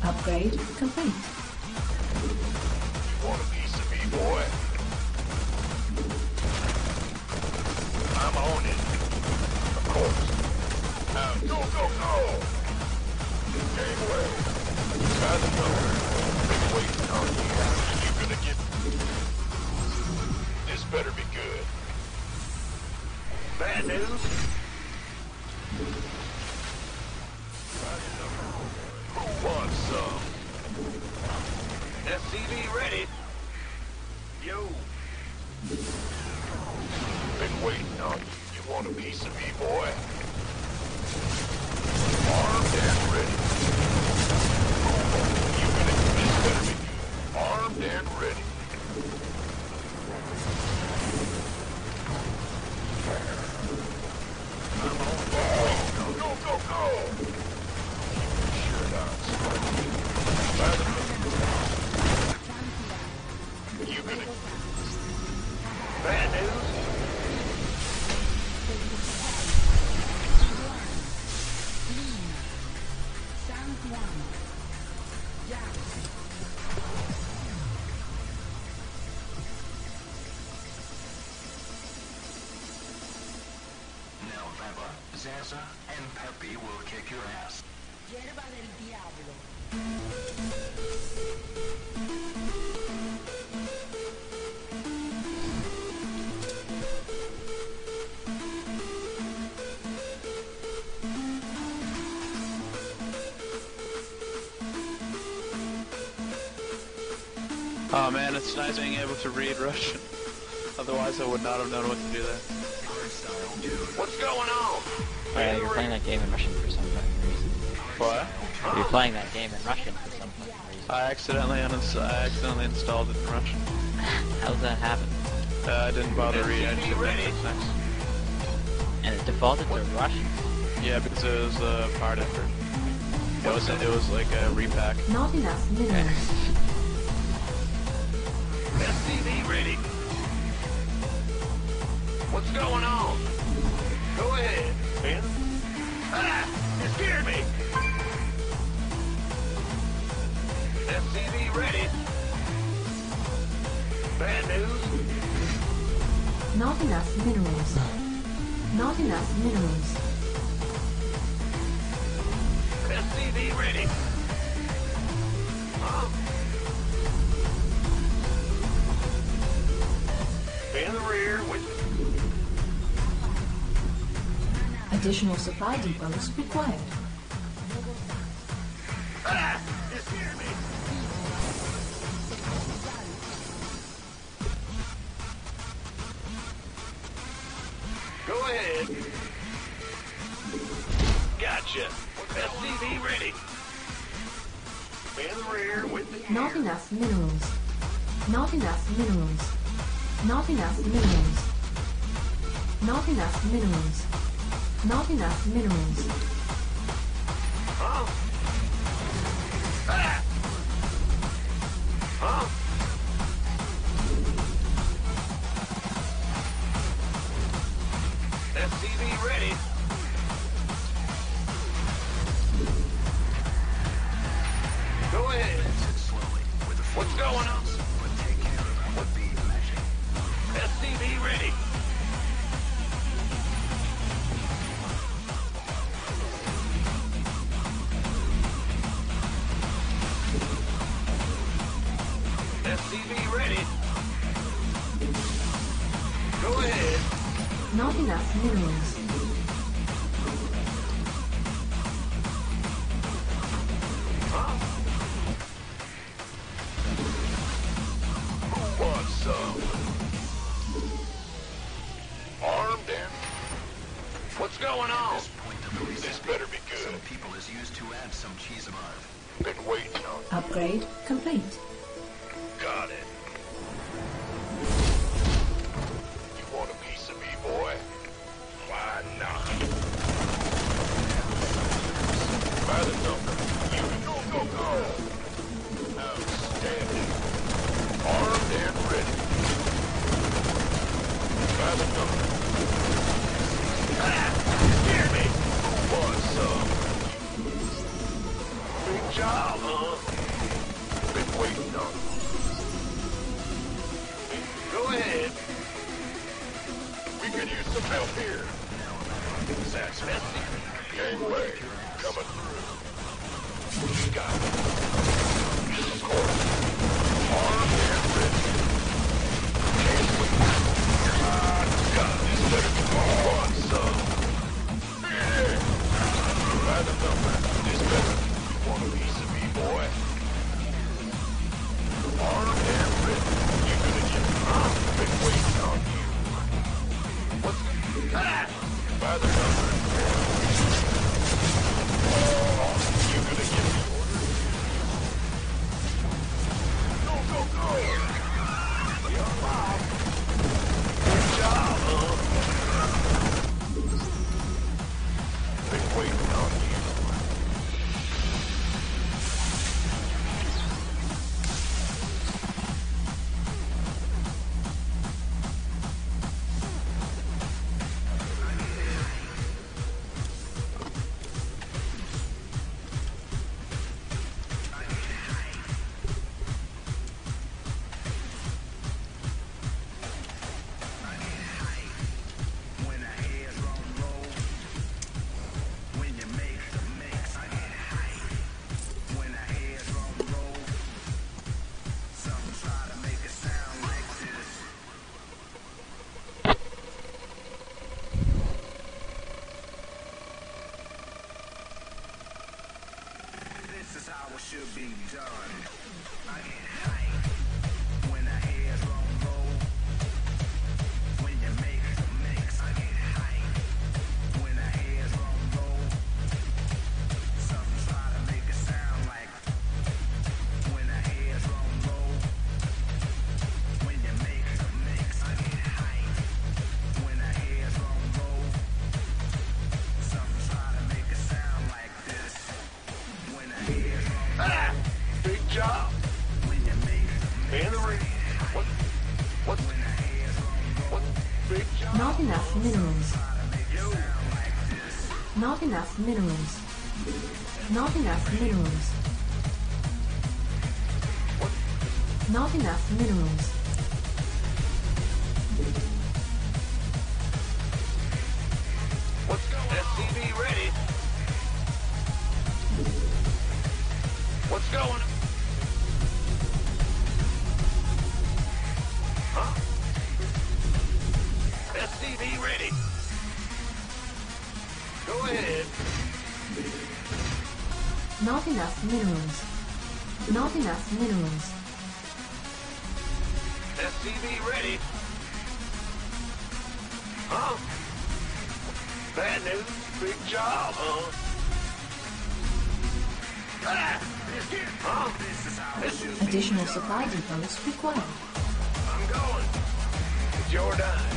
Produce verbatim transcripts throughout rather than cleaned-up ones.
Upgrade complete. You want a piece of me, boy? I'm on it. Of course. Now, go, go, go! Gateway. By the number. Been waiting on you. You gonna get... This better be good. Bad news? By the number. Who wants some? S C V ready. Yo. Been waiting on you. You want a piece of me, boy? Armed and ready. You gonna this better be good. Armed and ready. I'm on the way. Go, go, go, go! Sure not. By the You gonna... Bad news? Now, Baba, Zaza, and Peppy will kick your ass. Hierba del diablo. Oh man, it's nice being able to read Russian. Otherwise I would not have known what to do there. What's going on? Uh, you're playing that game in Russian for some fucking reason. What? You're playing that game in Russian for some fucking reason. I accidentally uninst- I accidentally installed it in Russian. How does that happen? Uh, I didn't bother reading. I just did things next. And it defaulted to Russian? Yeah, because it was a part effort. It was it was like a repack. Not enough minerals. S C V ready. What's going on? Go ahead, Ben. Ah! You scared me! S C V ready. Bad news? Not enough minerals. Not enough minerals. S C V ready. Huh? In the rear with... Additional supply depots required. Ah! You scared me! Go ahead. Gotcha. S C V ready. In the rear with the... Not enough minerals. Not enough minerals. Not enough minerals. Not enough minerals. Not enough minerals. Huh? Ah! Huh? S C V ready. Go ahead. What's going on? S C V ready. S C V ready. Go ahead. Not enough minerals. Huh? Who wants some? Armed and... What's going on? This better be good. Some people is used to add some cheese above. Been waiting on. Upgrade complete. Got it. You want a piece of me, boy? Why not? By the number. You can go, go, go. Outstanding. Armed and ready. By the number. Ah! Hear me! Who wants some? Big job. job, huh? Been waiting on you. Go ahead. We could use some help here. That's messy. Gangway, coming through. Got it. Of course. Armed and ready. Can't wait. Ah, God, this better be fun, son. Yeah. By the number, this better. You want a piece of me, boy? Armed and ready. You're gonna get I've been waiting on you. What's ah! By the number. Oh, you gonna give me orders? Go, go, go! You're alive. Good job, huh? Been waiting on you. Should be done. I get hype when the hairs roll low. When you make the mix, I get hype when the hairs roll low. Some try to make it sound like when the hairs roll low. When you make the mix, I get hype when the hairs roll low. Some try to make it sound like this when the hairs roll low. Ah! Big job. In the ring. What? What? What? Big job. Not enough minerals. Yo. Not enough minerals. Not enough minerals. Not enough minerals. What's going on? S C V ready. What's going on? Huh? S C V ready. Go ahead. Not enough minerals. Not enough minerals. S C V ready. Huh? Bad news. Big job, huh? Ah! Huh? This is Additional supply depots required. I'm going. It's your dime.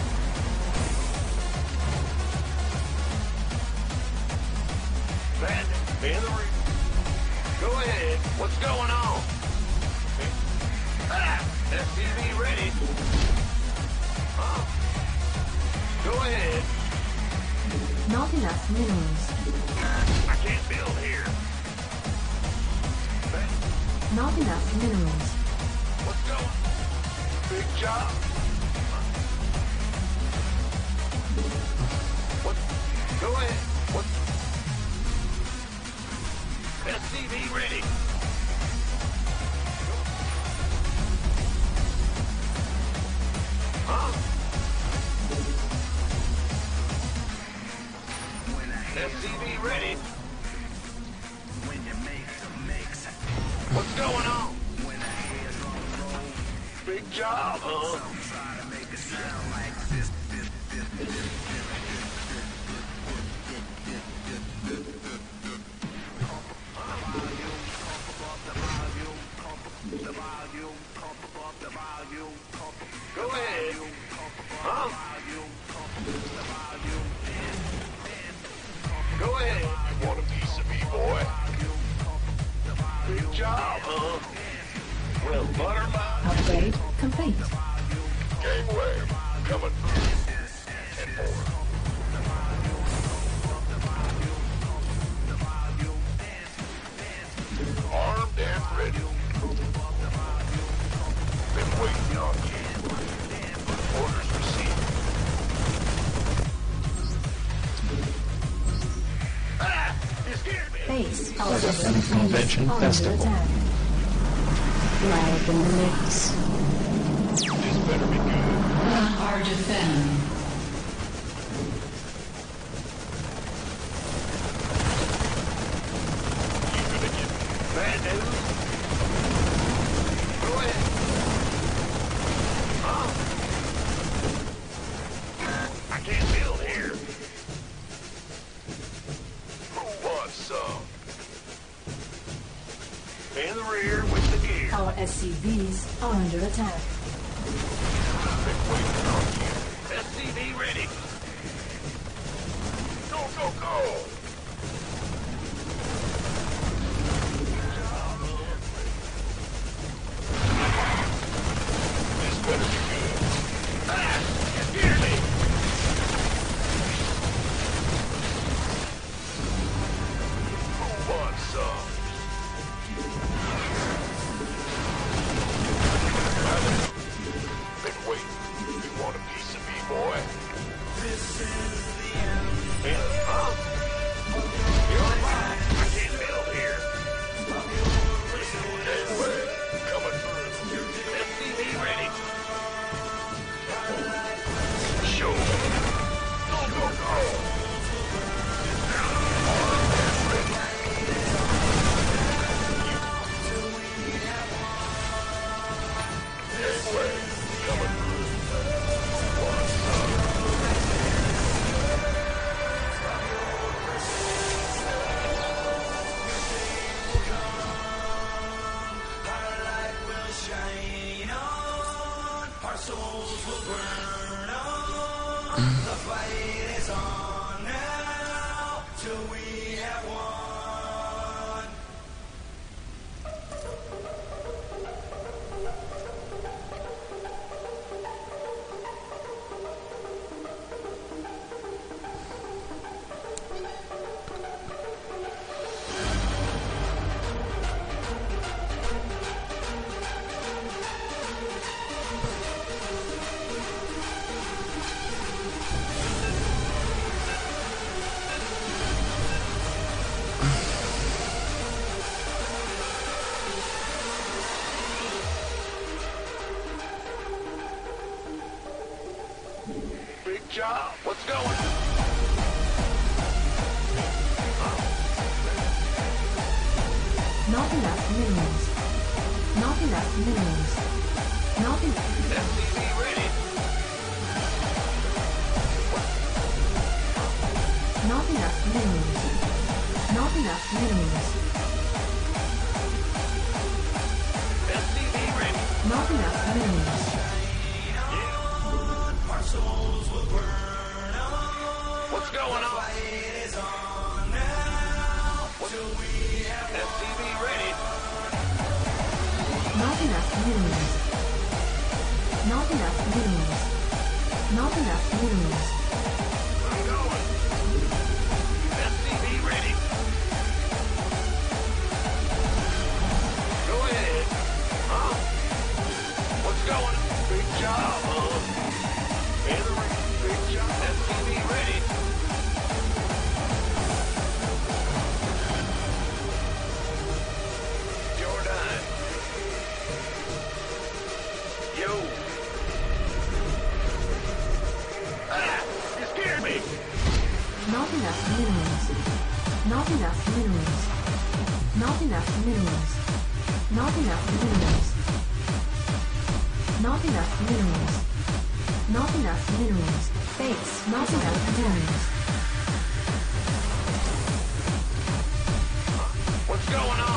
Bandit, in the ring. Go ahead. What's going on? Ah! S C V ready. Huh? Go ahead. Not enough minerals. I can't build here. Not enough minerals. What's going? Big job. What? Go ahead. What? S C V ready. Huh? S C V ready. What's going on? Big job, huh? Go ahead. Huh? Go ahead. Want a piece of me, boy? Big job, huh? Well, butterfly. Upgrade complete. Gangway, coming through. And more. S C Convention Vs are under Festival. attack. Live in the mix. This better be good. Hard to defend. You gonna give me bad news? Go ahead. Huh? I can't build here. Who wants some? In the rear with the gear. Our S C Vs are under attack. Been waiting on you. S C V ready. Go, go, go! This better be good. Ah! You scared me! Who wants some? Been waiting. You want a piece of me, boy? This is the end. Yeah, huh? You're right. I can't build here. Anyway, coming through. S C V ready. Show me. Go, go, go. Anyway, coming through. What's up? Big job. What's going? Not enough minerals. Not enough minerals. Not enough. S C V ready. Not enough minerals. Not enough minerals. S C V ready. Not enough minerals. What's going on? What? S C V ready. Not enough minerals. Not enough minerals. Not enough minerals. I'm going. S C V ready. Go ahead. Huh? What's going on? Big job, huh? Henry, big job. S C V ready. Jordan. Yo. Ah! You scared me. Not enough minerals. Not enough minerals. Not enough minerals. Not enough minerals. Not enough minerals. Not enough minerals. Base. Not enough minerals. What's going on?